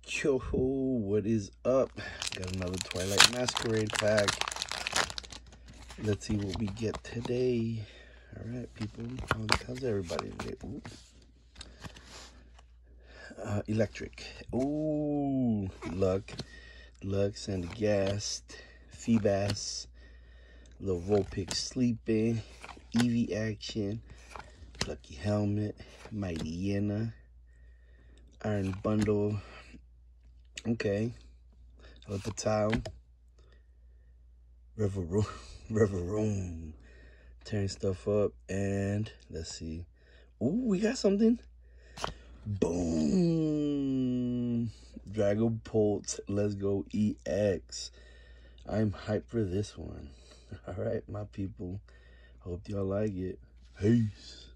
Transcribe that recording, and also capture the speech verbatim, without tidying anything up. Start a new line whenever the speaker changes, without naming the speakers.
Yo, what is up? Got another Twilight Masquerade pack. Let's see what we get today. All right, people. How's everybody today? Ooh. Uh, electric. Ooh, Luck. Lux and the Gas. Feebas. Little Vulpix Sleeping. Eevee Action. Lucky Helmet. Mighty Yena. Iron Bundle. Okay. Hello, Patal. River Room. River Room. Tearing stuff up. And let's see. Ooh, we got something. Boom. Dragon Bolt. Let's go E X. I'm hyped for this one. All right, my people. Hope y'all like it. Peace.